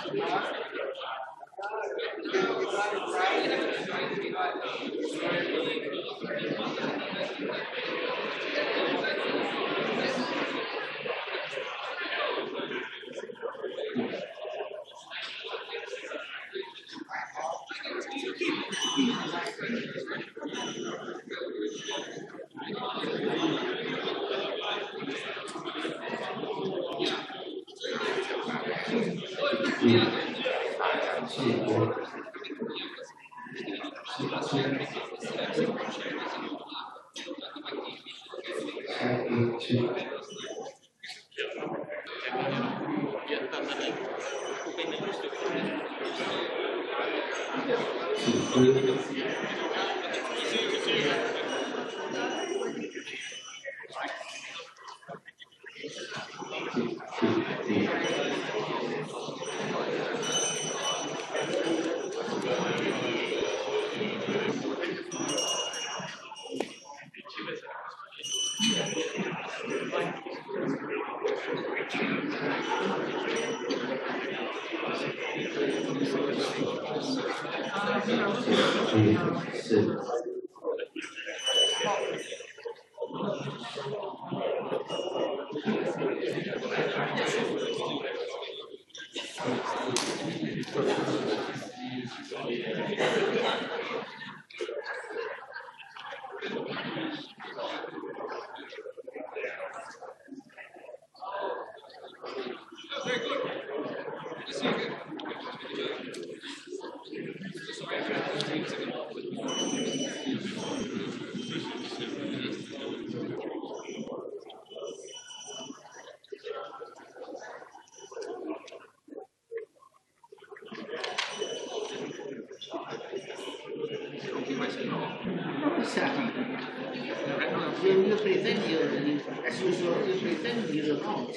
You pretend you, as usual, you pretend you're wrong.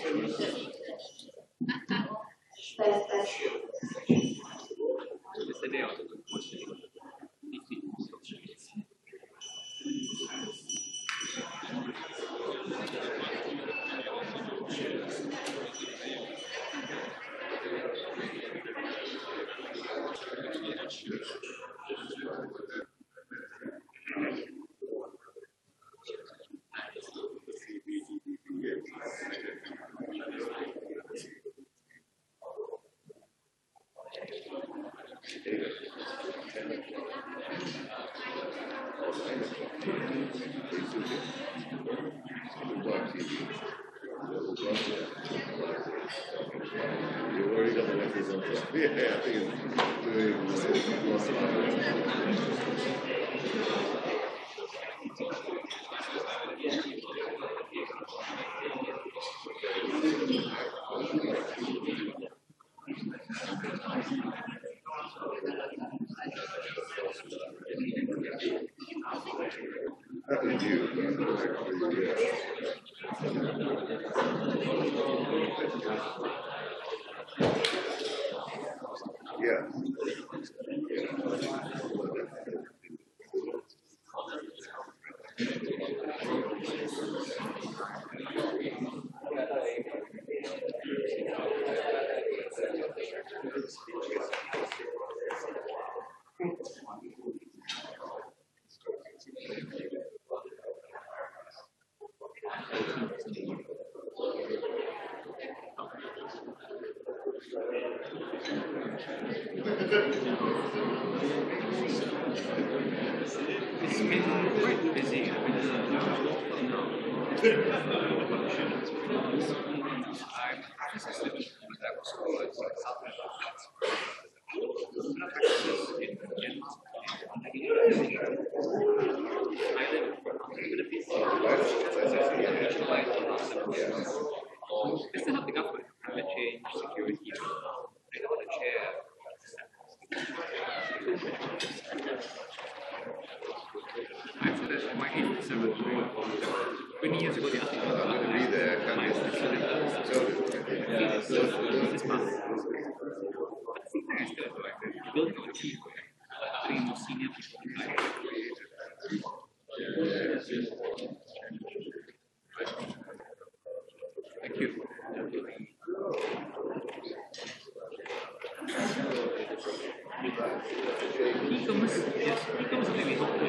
It's been quite busy. It's to help the government, climate change, security. I don't want to chair. I said that my 87, 20 years ago, the other I'm going to be there. I can't get this month. But the thing I still do, like, building our team, bringing more senior people. Thank you. E-commerce, yes, e-commerce is maybe helpful.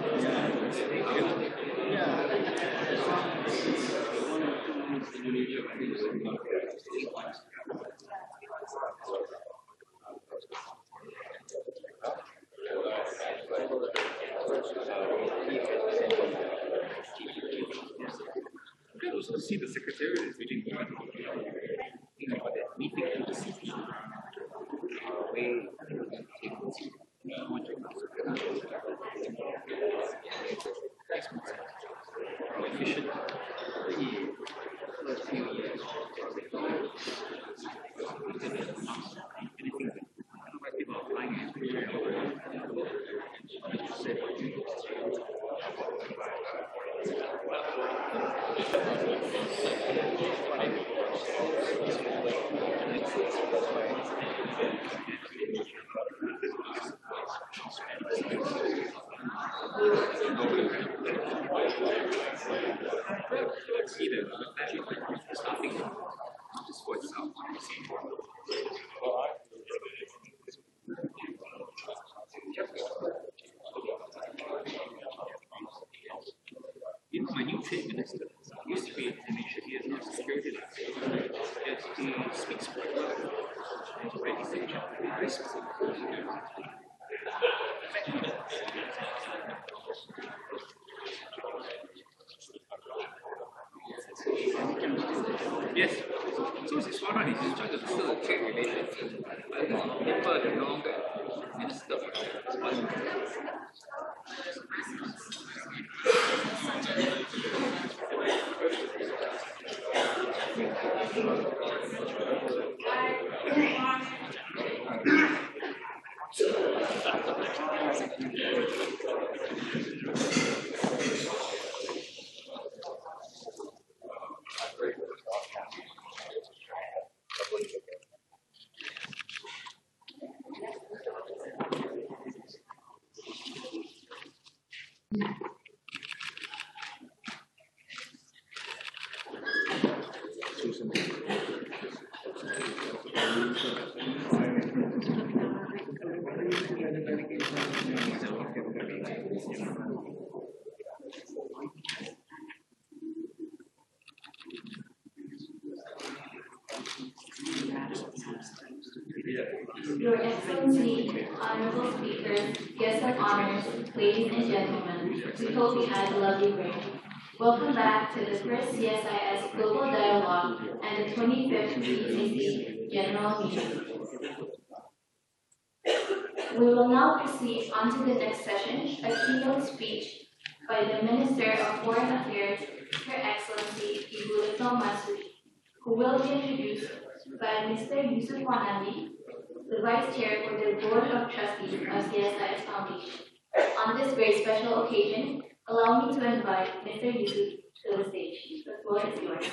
You can also see the secretariat is really good. Think about that meeting to the city. Way more efficient. First few years. Anything that people are applying it. See the actually starting just for itself. You know, my new trade minister used to be in Indonesia. He is now security director. Yet he speaks quite well. He's very essential, very specific. Yes. So this one is just trying to still trade relations. But people are no longer minister for Your Excellency, honorable speakers, guests of honors, ladies and gentlemen, we hope you had a lovely break. Welcome back to the first CSIS Global Dialogue and the 25th GCC General Meeting. We will now proceed on to the next session, a keynote speech by the Minister of Foreign Affairs, Her Excellency Ibu Retno Marsudi, who will be introduced by Mr. Yusuf Wanandi, the Vice Chair for the Board of Trustees of CSIS Foundation. On this very special occasion, allow me to invite Mr. Yusuf to the stage. The floor is yours.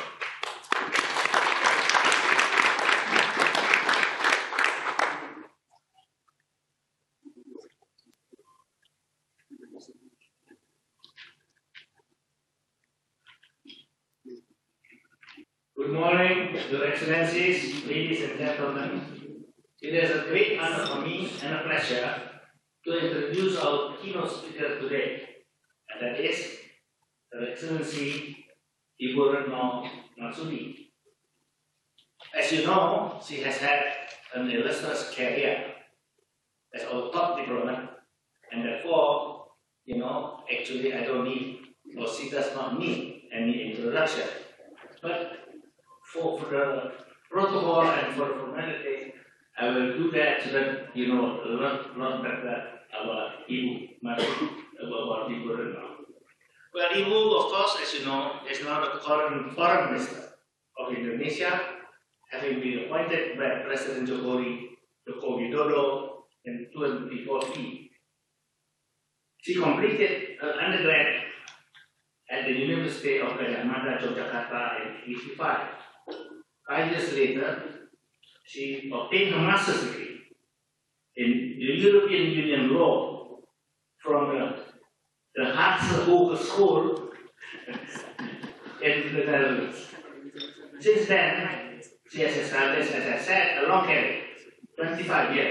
Good morning, Your Excellencies, ladies and gentlemen. It is a great honor for me and a pleasure to introduce our keynote speaker today, and that is Her Excellency Ibu Retno Marsudi. As you know, she has had an illustrious career as our top diplomat, and therefore, actually I don't need, or she does not need any introduction. But for the protocol and for the formality, I will do that so that learn better about Ibu Marsudi, about Ibu Retno. Well, Ibu, of course, as you know, is now the current Foreign Minister of Indonesia, having been appointed by President Joko Widodo in 2014. She completed her undergrad at the University of Gajah Mada, Jakarta in 1985. 5 years later, she obtained her master's degree in the European Union law from the Hartse Hogeschool in the Netherlands. Since then, she has established, as I said, a long career, 25 years,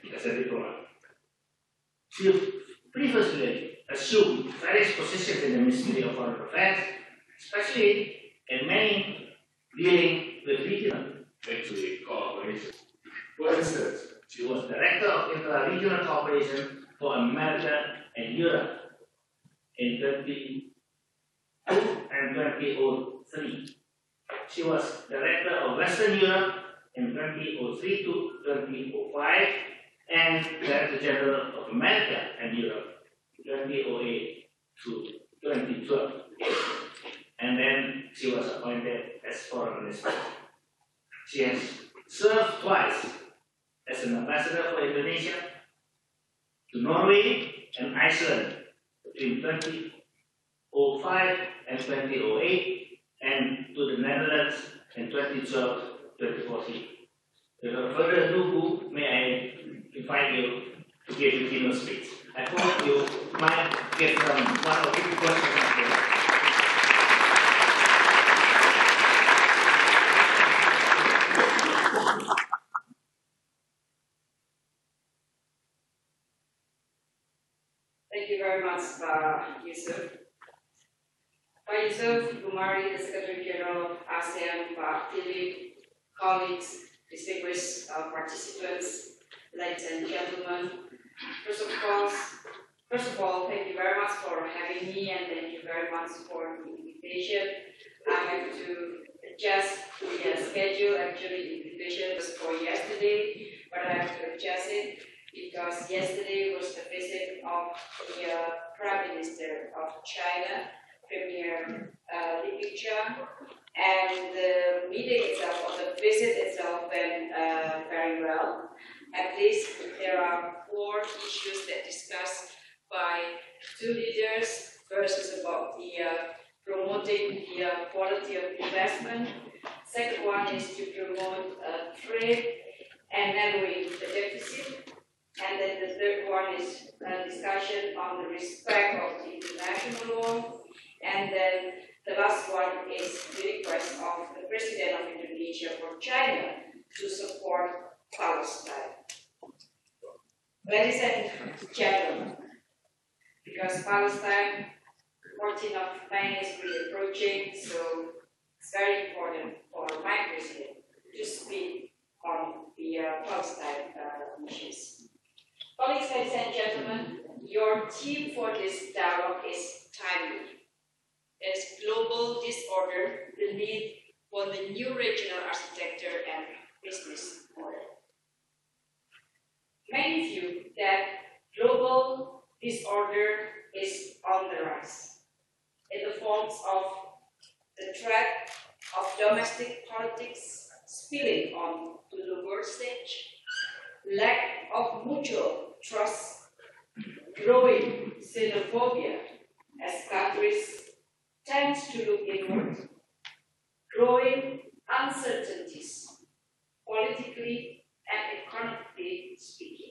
as a diplomat. She previously assumed various positions in the Ministry of Foreign Affairs, especially in many dealing with regional actually cooperation. For instance, she was Director of Intra-Regional Cooperation for America and Europe in 2002 and 2003. She was Director of Western Europe in 2003 to 2005 and Director General of America and Europe 2008 to 2012. And then she was appointed as Foreign Minister. She has served twice as an ambassador for Indonesia to Norway and Iceland between 2005 and 2008, and to the Netherlands in 2012-2014. Without further ado, may I invite you to give a keynote speech. I hope you might get one or two questions. Thank you very much, Yusuf. Pak Yusuf, Gumari, the Secretary General of ASEAN, Pak Philip, colleagues, distinguished participants, ladies and gentlemen. First of all, thank you very much for having me, and thank you very much for the invitation. I have to adjust the schedule. Actually, the invitation was for yesterday, but I have to adjust it because yesterday was the visit of the Prime Minister of China, Premier Li Keqiang, and the meeting itself, or the visit itself, went very well. At least there are 4 issues that discussed by 2 leaders. First is about the promoting the quality of investment. Second one is to promote trade and narrowing the deficit. And then the third one is a discussion on the respect of the international law. And then the last one is the request of the President of Indonesia for China to support Palestine. Ladies and gentlemen, because Palestine, 14th of May is really approaching, so it's very important for my president to speak on the Palestine issues. Colleagues, ladies and gentlemen, your theme for this dialogue is timely. As global disorder, the need for the new regional architecture and business model. Many view that global disorder is on the rise in the forms of the threat of domestic politics spilling on to the world stage, lack of mutual trust, growing xenophobia as countries tend to look inward, growing uncertainties, politically and economically speaking.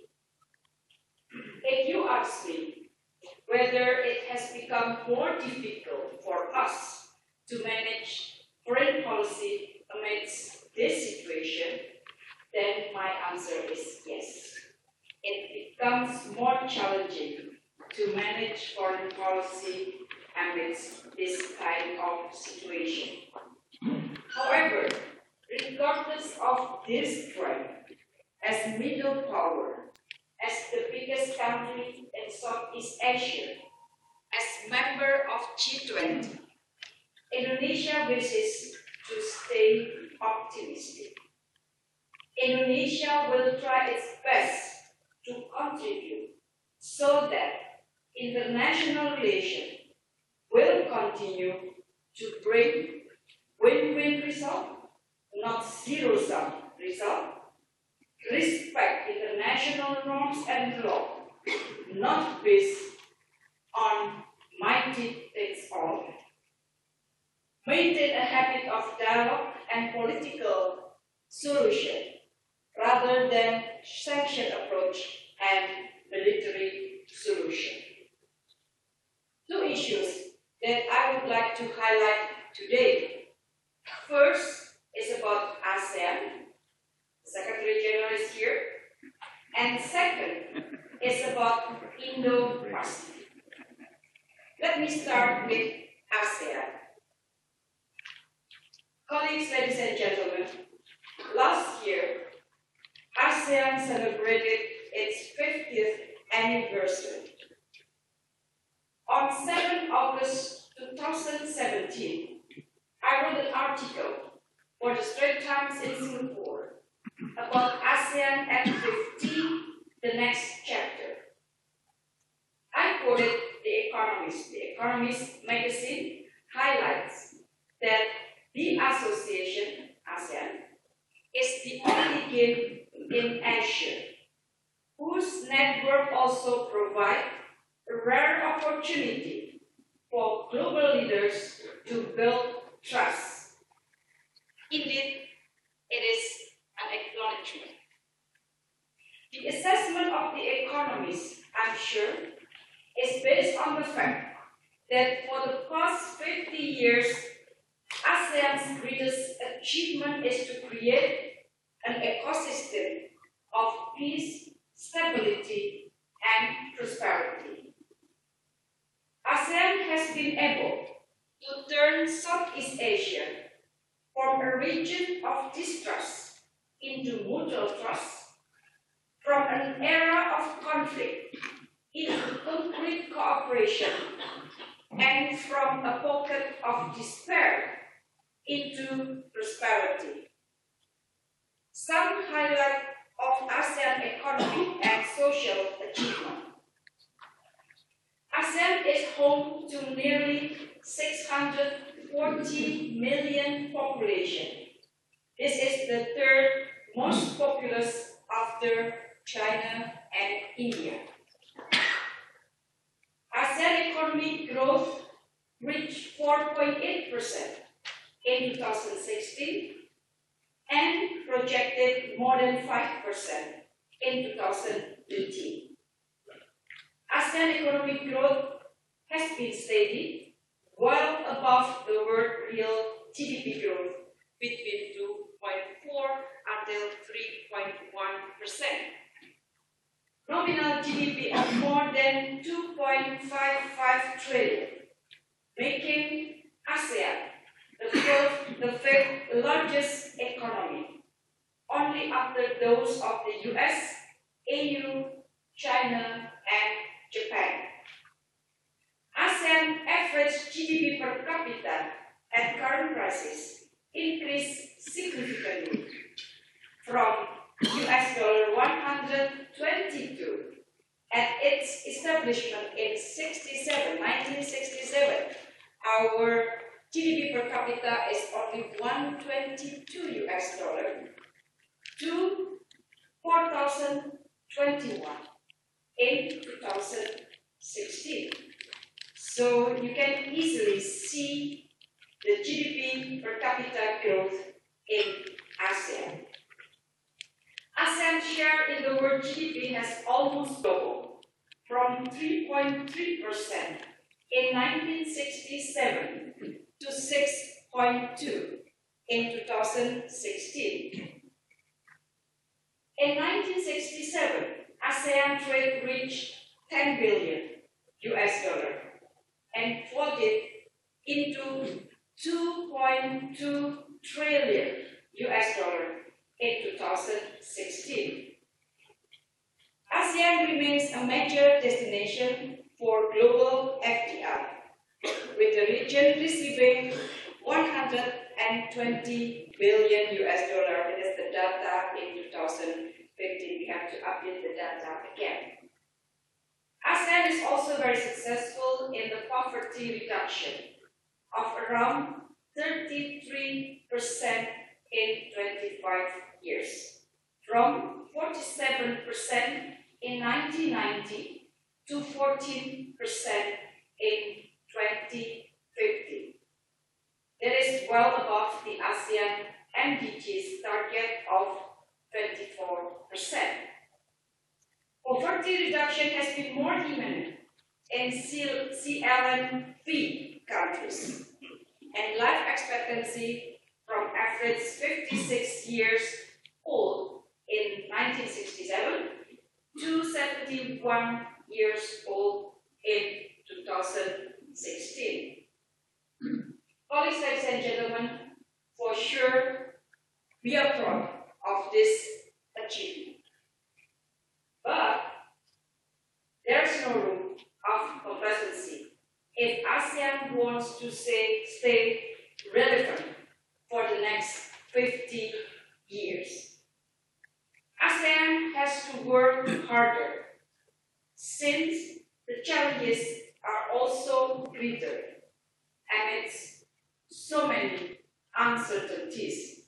If you ask me whether it has become more difficult for us to manage foreign policy amidst this situation, then my answer is yes. It becomes more challenging to manage foreign policy amidst this kind of situation. However, regardless of this trend, as middle power, as the biggest country in Southeast Asia, as member of G20, Indonesia wishes to stay optimistic. Indonesia will try its best to contribute so that international relations will continue to bring win-win result, not zero-sum result, respect international norms and law, not based on mighty takes all, maintain a habit of dialogue and political solution rather than sanction approach and military solution. 2 issues that I would like to highlight today. First is about ASEAN. The Secretary General is here. And second about Indo-Pacific. Let me start with ASEAN. Colleagues, ladies and gentlemen, last year, ASEAN celebrated its 50th anniversary. On 7 August 2017, I wrote an article for the Straits Times in Singapore about ASEAN at 50, the next chapter. I quoted The Economist. The Economist magazine highlights that the association, ASEAN, is the only game in Asia whose network also provides a rare opportunity for global leaders to build trust. Indeed, it is an acknowledgement. The assessment of The Economist, I'm sure, is based on the fact that for the past 50 years, ASEAN's greatest achievement is to create an ecosystem of peace, stability, and prosperity. ASEAN has been able to turn Southeast Asia from a region of distrust into mutual trust, from an era of conflict into concrete cooperation, and from a pocket of despair into prosperity. Some highlight of ASEAN economic and social achievement. ASEAN is home to nearly 640 million population. This is the third most populous after China and India. ASEAN economic growth reached 4.8% in 2016 and projected more than 5% in 2018. ASEAN economic growth has been steady, well above the world real GDP growth between 2.4 until 3.1%. Nominal GDP of more than 2.55 trillion, making ASEAN the fifth largest economy, only after those of the US, EU, China, and Japan. ASEAN average GDP per capita at current prices increased significantly from US dollar 122 at its establishment in 1967. Our GDP per capita is only 122 US dollar to 4,021 in 2016. So you can easily see the GDP per capita growth in ASEAN. ASEAN's share in the world GDP has almost doubled from 3.3% in 1967 to 6.2% in 2016. In 1967, ASEAN trade reached 10 billion US dollar and floated into 2.2 trillion US dollar in 2016. ASEAN remains a major destination for global FDI, with the region receiving 120 billion US dollar. That is the data in 2015. We have to update the data again. ASEAN is also very successful in the poverty reduction of around 33% in 25 years, from 47% in 1990 to 14% in 2050. That is well above the ASEAN MDG's target of 24%. Poverty reduction has been more imminent in CLMV countries, and life expectancy from average 56 years old in 1967 to 71 years old in 2016. Colleagues, ladies and gentlemen, for sure, we are proud of this achievement. But there is no room of complacency if ASEAN wants to stay relevant for the next 50 years. ASEAN has to work harder since the challenges are also greater amidst so many uncertainties.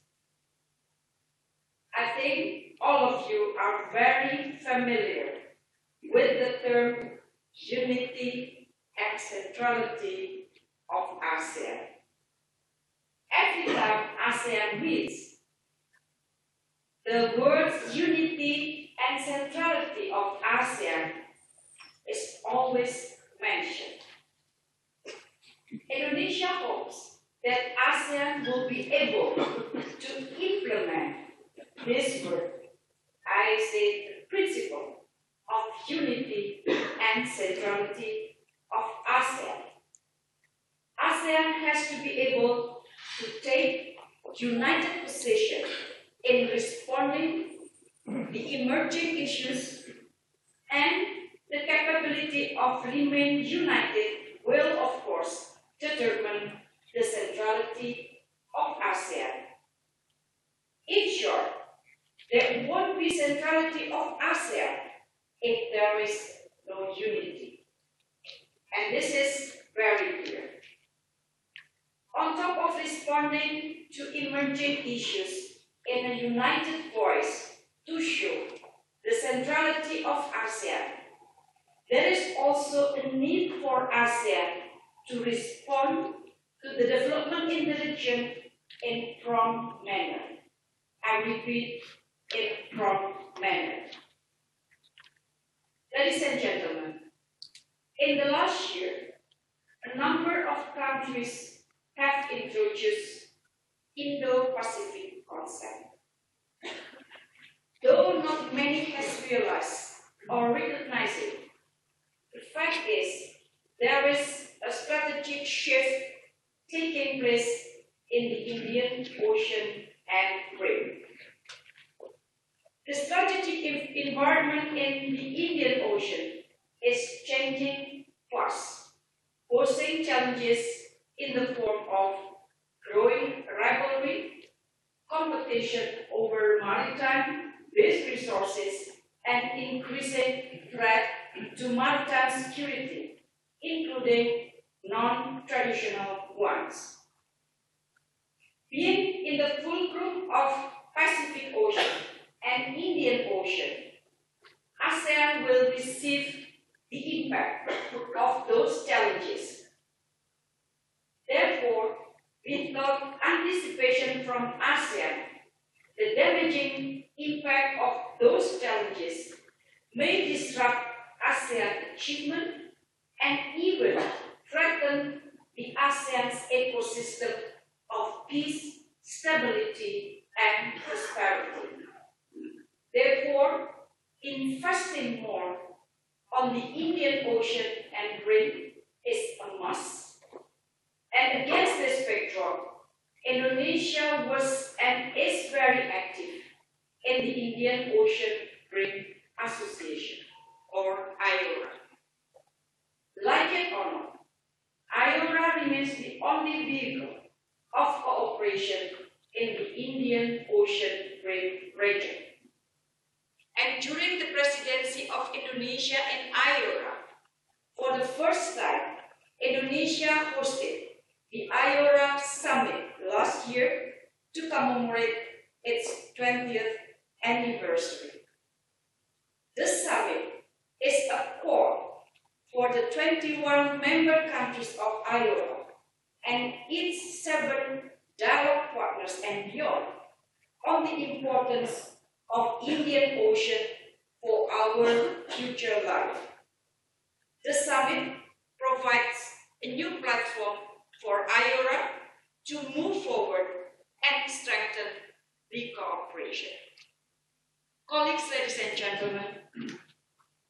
I think all of you are very familiar with the term unity and centrality of ASEAN. Every time ASEAN meets, the words unity and centrality of ASEAN is always mentioned. Indonesia hopes that ASEAN will be able to implement this word, I say the principle of unity and centrality of ASEAN. ASEAN has to be able to take united position in responding the emerging issues, and the capability of remain united will, of course, determine the centrality of ASEAN. In short, there won't be centrality of ASEAN if there is no unity. And this is very clear. On top of responding to emerging issues in a united voice to show the centrality of ASEAN, there is also a need for ASEAN to respond to the development in the region in prompt manner. I repeat, in prompt manner. Ladies and gentlemen, in the last year, a number of countries have introduced Indo-Pacific concept. Though not many has realized or recognized it, the fact is there is a strategic shift taking place in the Indian Ocean and Rim. The strategic environment in the Indian Ocean is changing fast, posing challenges in the form of growing rivalry, competition over maritime-based resources, and increasing threat to maritime security, including non-traditional ones. Being in the fulcrum of Pacific Ocean and Indian Ocean, ASEAN will receive the impact of those challenges. Therefore, without anticipation from ASEAN, the damaging impact of those challenges may disrupt ASEAN achievement and even threaten the ASEAN's ecosystem of peace, stability, and prosperity. Therefore, investing more on the Indian Ocean and Rim is a must. And against this backdrop, Indonesia was and is very active in the Indian Ocean Rim Association, or IORA. Like it or not, IORA remains the only vehicle of cooperation in the Indian Ocean Rim region. And during the presidency of Indonesia in IORA, for the first time, Indonesia hosted the IORA Summit last year to commemorate its 20th anniversary. The summit is a core for the 21 member countries of IORA and its 7 dialogue partners and beyond on the importance of Indian Ocean for our future life. The summit provides a new platform for IORA to move forward and strengthen the cooperation. Colleagues, ladies and gentlemen,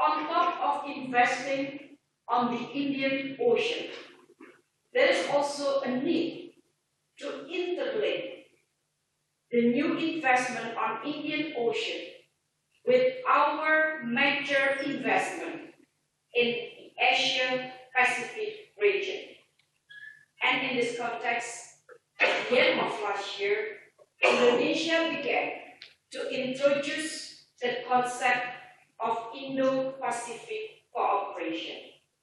on top of investing on the Indian Ocean, there is also a need to interlink the new investment on Indian Ocean with our major investment in the Asia Pacific region. And in this context, at the end of last year, Indonesia began to introduce the concept of Indo-Pacific cooperation.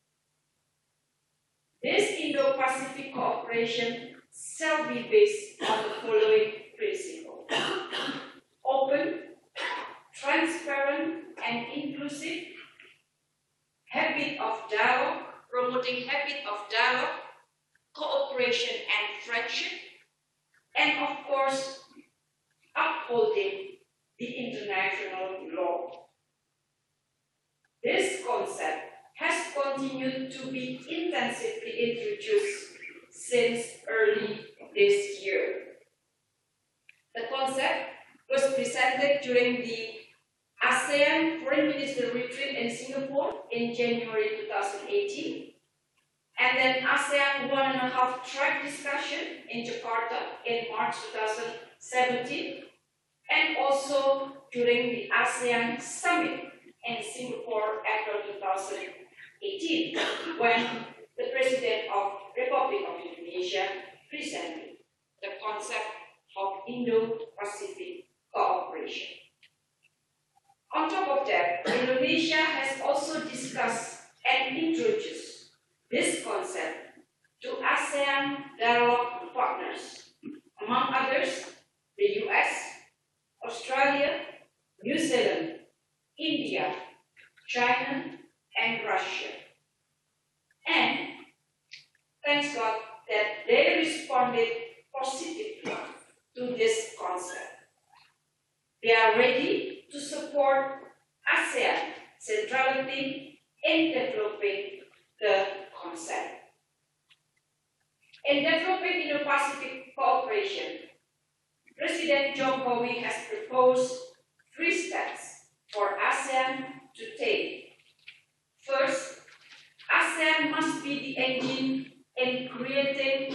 This Indo-Pacific cooperation shall be based on the following principles: open, transparent, and inclusive, habit of dialogue, promoting habit of dialogue, cooperation and friendship, and of course, upholding the international law. This concept has continued to be intensively introduced since early this year. The concept was presented during the ASEAN Foreign Minister Retreat in Singapore in January 2018, and then ASEAN 1.5 track discussion in Jakarta in March 2017, and also during the ASEAN Summit in Singapore April 2018, when the President of Republic of Indonesia presented the concept of Indo-Pacific cooperation. On top of that, Indonesia has also discussed and introduced this concept to ASEAN dialogue partners, among others, the US, Australia, New Zealand, India, China, and Russia. And thanks God that they responded positively to this concept. They are ready to support ASEAN centrality in developing the concept. In developing Indo-Pacific cooperation, President Jokowi has proposed 3 steps for ASEAN to take. First, ASEAN must be the engine in creating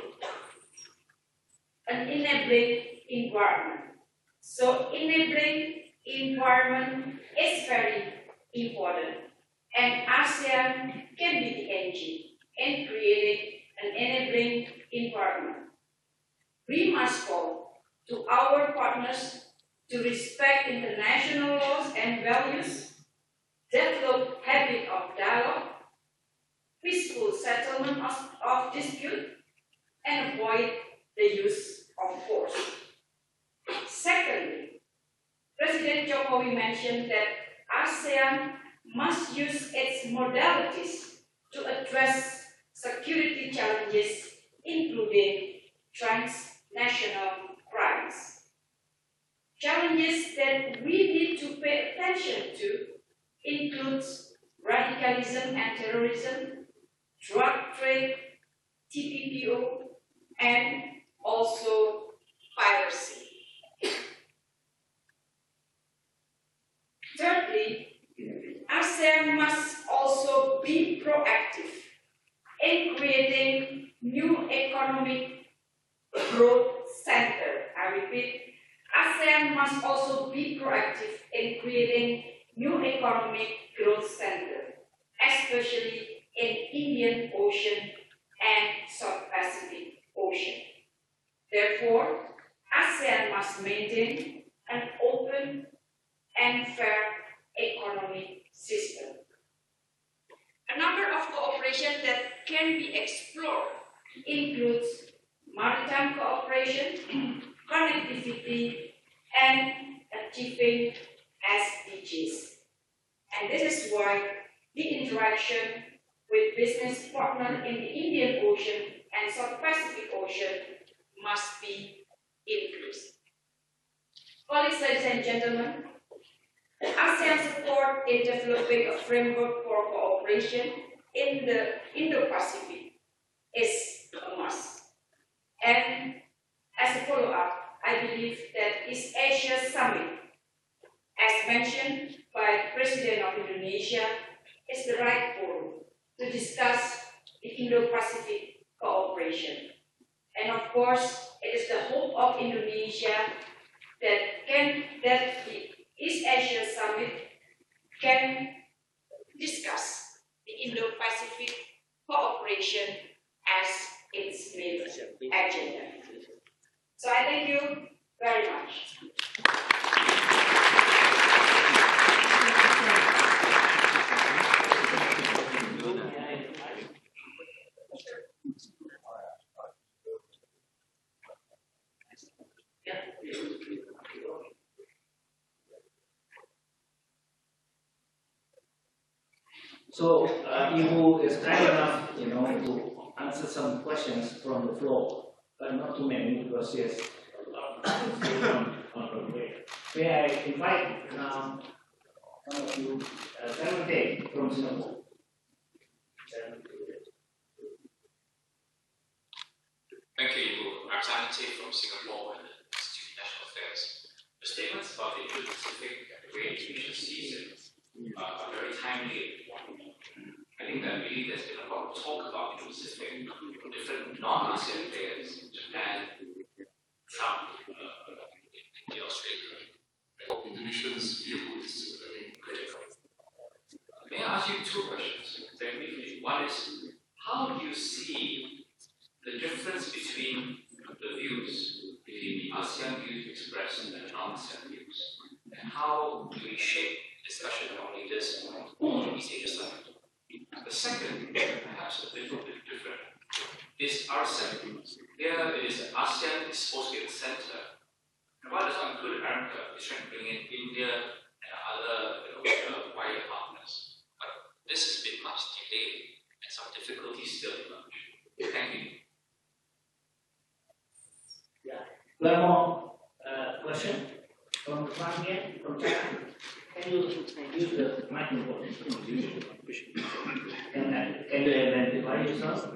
an enabling environment. So enabling environment is very important, and ASEAN can be the engine in creating an enabling environment. We must call to our partners to respect international laws and values, develop habit of dialogue, peaceful settlement of dispute, and avoid the use of force. Secondly, President Jokowi mentioned that ASEAN must use its modalities to address security challenges, including transnational crimes. Challenges that we need to pay attention to includes radicalism and terrorism, drug trade, TPPO, and also piracy. Thirdly, ASEAN must also be proactive in creating new economic growth center. I repeat, ASEAN must also be proactive in creating new economic growth center, especially in Indian Ocean and South Pacific Ocean. Therefore, ASEAN must maintain an open and fair economic system. A number of cooperation that can be explored includes maritime cooperation, connectivity, and achieving SDGs. And this is why the interaction with business partners in the Indian Ocean and South Pacific Ocean must be inclusive. Colleagues, ladies and gentlemen, ASEAN support in developing a framework for cooperation in the Indo-Pacific is a must. And as a follow-up, I believe that East Asia Summit, as mentioned by President of Indonesia is the right forum to discuss the Indo-Pacific cooperation. And of course, it is the hope of Indonesia that the East Asia Summit can discuss the Indo-Pacific cooperation as its main agenda. So I thank you very much. So, Ibu is kind enough, to answer some questions from the floor, but not too many because she is on her way. May I invite now one of you, Chairman Tay from Singapore. Thank you, representative from Singapore and the Institute of National Affairs. The statements about the Indo-Pacific Great Indonesia season are very timely. I think that really there's been a lot of talk about the Pacific from different non-ASEAN players, Japan, Trump, India, Australia. Indonesia's view is critical. May I ask you two questions very briefly? One is, how do you see the difference between the views, between the ASEAN views expressed and the non-ASEAN views? And how do we shape discussion among leaders or the East Asia Summit? The second, perhaps a little bit different, is RCEP. Here it is ASEAN is supposed to be at the center. And while it's not included America, it's trying to bring in India and other wider partners. But this has been much delayed and some difficulties still emerge. Thank you. One more question from the front here, from China. Can you use the microphone? Can you identify yourself?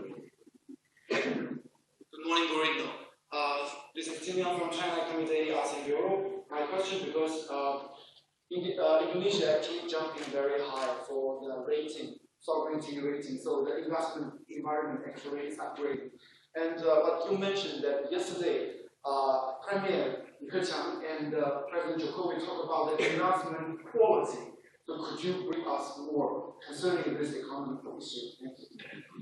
Good morning, Mourinho. This is Timian from China Committee ASEAN Bureau. My question because Indonesia actually jumping very high for the rating, sovereignty rating. So the investment environment actually is upgrading. And but you mentioned that yesterday, Premier Li Keqiang and President Jokowi talked about the investment quality. So could you bring us more concerning this economic issue? Thank you.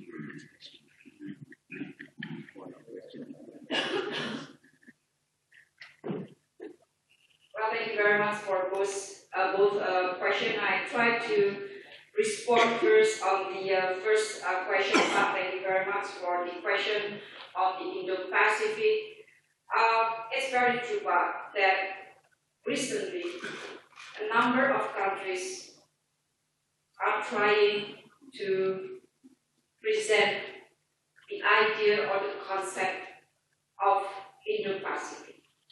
Well, thank you very much for both questions. I try to respond first on the first question. Thank you very much for the question on the Indo-Pacific. It's very true that recently a number of countries are trying to present the idea or the concept of Indo-Pacific.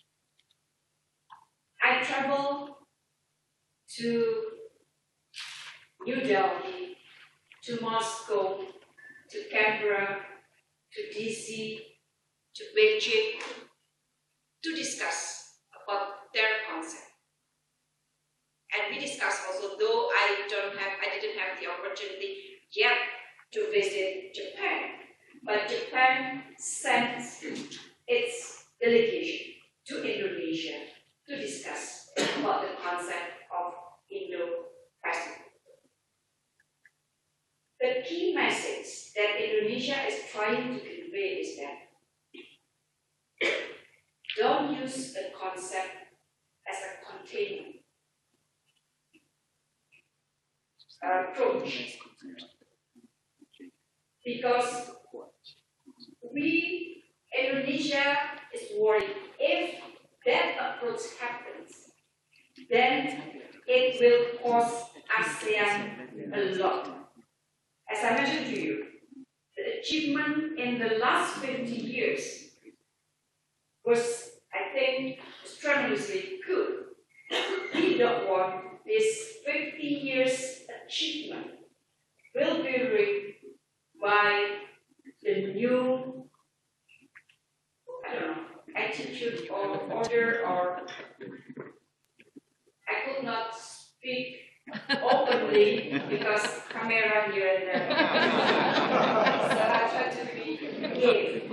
I traveled to New Delhi, to Moscow, to Canberra, to DC, to Beijing, to discuss about their concept. And we discussed also, though I didn't have the opportunity yet to visit Japan, but Japan sent its delegation to Indonesia to discuss about the concept of Indo-Pacific. The key message that Indonesia is trying to convey is that don't use the concept as a containment approach, because Indonesia is worried if that approach happens, then it will cost ASEAN a lot. As I mentioned to you, the achievement in the last 50 years was, I think, strenuously good. We don't want this 50 years achievement will be reached by the new, attitude or order, or I could not speak openly because camera here and there. So I try to be gay.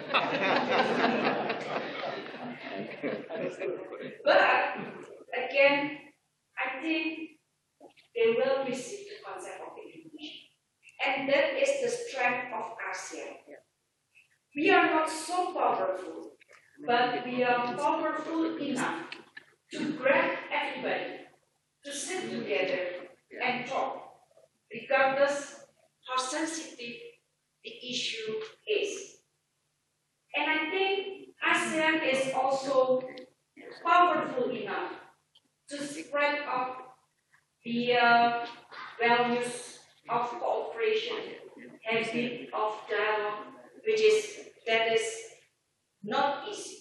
But again, I think they will receive the concept of Indonesia. And that is the strength of ASEAN. We are not so powerful, but we are powerful enough to grab everybody, to sit together and talk, regardless how sensitive the issue is. And I think ASEAN is also powerful enough to spread out the values of cooperation, habit of dialogue, that is not easy.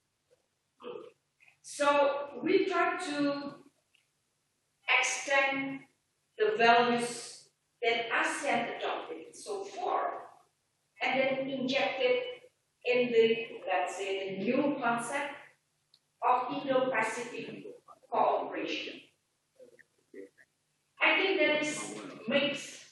So we try to extend the values that ASEAN adopted so far, and then inject it in the, let's say, the new concept of Indo-Pacific cooperation. I think that is makes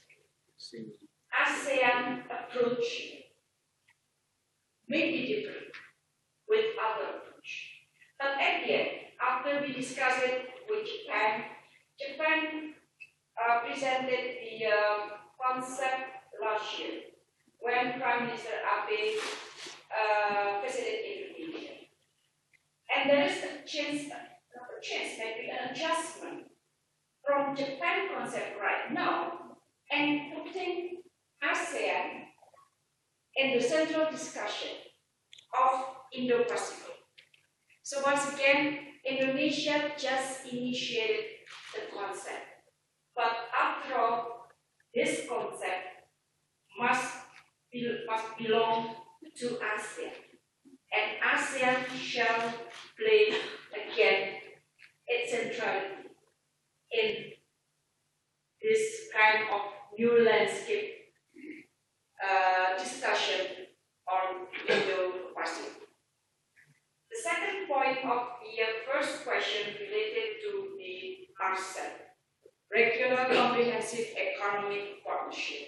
ASEAN approach may be different with other approach. But at the end, after we discuss it with Japan, Japan presented the concept last year when Prime Minister Abe visited Indonesia. And there is a chance, maybe an adjustment from Japan concept right now and putting ASEAN in the central discussion of Indo-Pacific. So once again, Indonesia just initiated the concept. But after all, this concept must belong to ASEAN. And ASEAN shall play again its centrality in this kind of new landscape discussion on Indo-Pacific. The second point of the first question related to the RCEP, Regular Comprehensive Economic Partnership.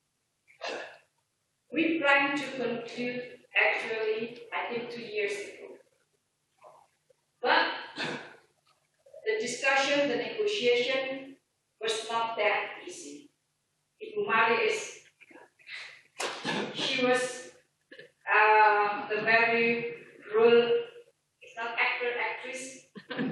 We plan to conclude actually, I think 2 years ago. But the discussion, the negotiation was not that easy. Ibu Mari she was the very role, it's not actor, actress,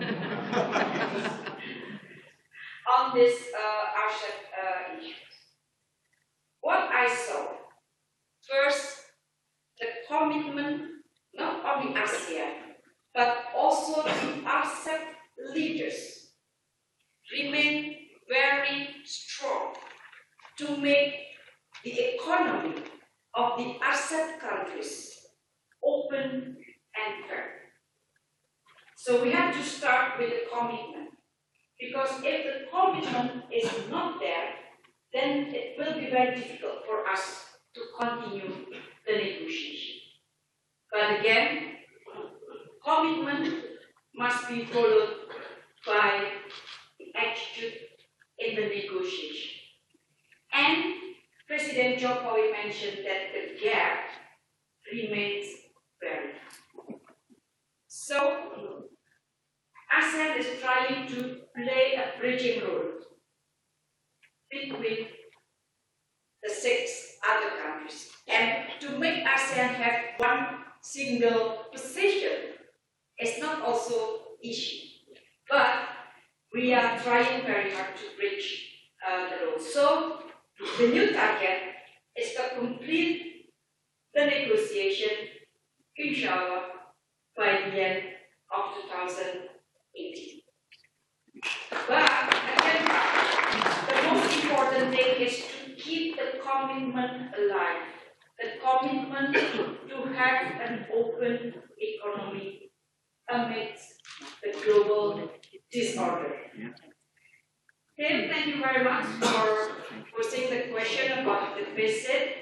on this RCEP issue. What I saw, first, the commitment, not only ASEAN, but also the RCEP leaders remain very strong to make the economy of the RCEP countries open and fair. So we have to start with the commitment, because if the commitment is not there, then it will be very difficult for us to continue the negotiation. But again, commitment must be followed by the attitude in the negotiation. And President Jokowi mentioned that the gap remains very high. So, ASEAN is trying to play a bridging role between the 6 other countries. And to make ASEAN have one single position is not also easy. But we are trying very hard to bridge the role. So, the new target is to complete the negotiation, inshallah, by the end of 2018. But again, the most important thing is to keep the commitment alive, the commitment to have an open economy amidst the global disorder. Tim, thank you very much for posing the question about the visit.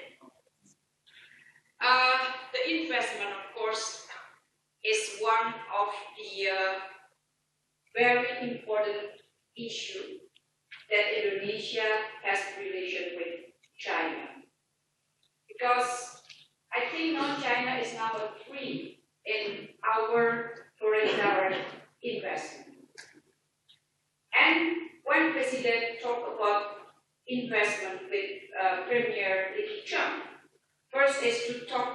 The investment, of course, is one of the very important issues that Indonesia has relation with China. Because I think now China is number 3 in our foreign direct investment. And when President talked about investment with Premier Lee Chung, first is to talk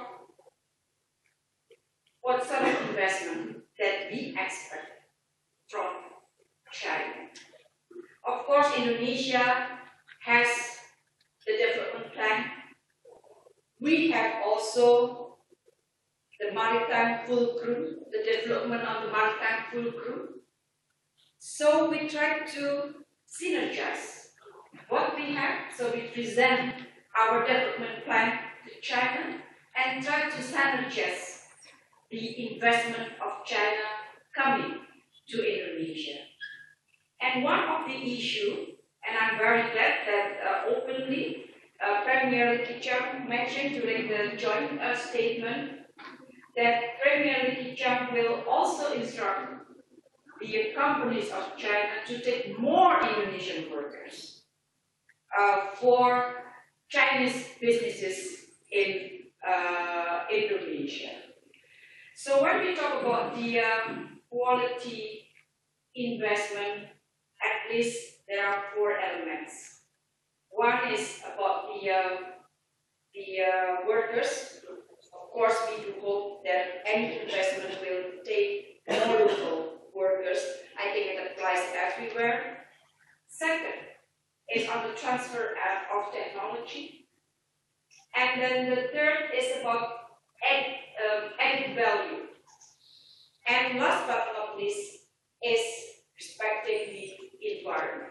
what sort of investment that we expect from China. Of course, Indonesia has the development plan. We have also the maritime fulcrum, the development of the maritime fulcrum. So we try to synergize what we have. So we present our development plan to China and try to synergize the investment of China coming to Indonesia. And one of the issues, and I'm very glad that openly Premier Lee Chung mentioned during the joint statement that Premier Lee Chung will also instruct the companies of China to take more Indonesian workers for Chinese businesses in Indonesia. So when we talk about the quality investment, at least there are 4 elements. One is about the workers. Of course, we do hope that any investment will take more local workers. I think it applies everywhere. Second is on the transfer of technology. And then the third is about added value. And last but not least is respecting the environment.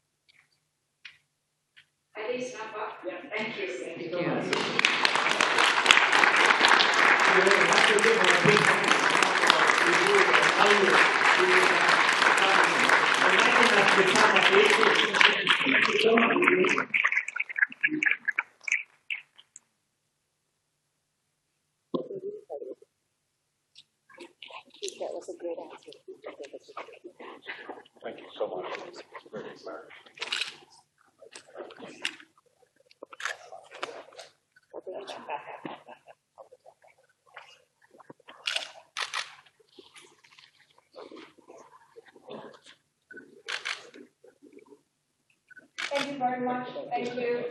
I think it's not bad. Yeah. Thank you. Thank you so much. You have to give a big hand of how you Thank you so much. That was a great answer. Thank you so much. It's very inspiring. Thank you very much. Thank you.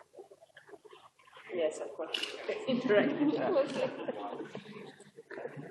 Yes, of course. Interactive.